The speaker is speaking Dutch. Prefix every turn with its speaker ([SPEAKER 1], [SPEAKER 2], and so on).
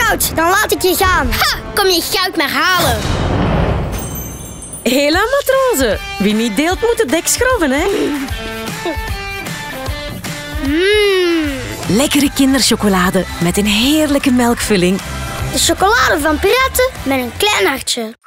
[SPEAKER 1] fout, dan laat ik je gaan.
[SPEAKER 2] Ha, kom je goud maar halen.
[SPEAKER 3] Hela matrozen. Wie niet deelt, moet het dek schroeven, hè? Lekkere kinderchocolade met een heerlijke melkvulling.
[SPEAKER 1] De chocolade van piraten met een klein hartje.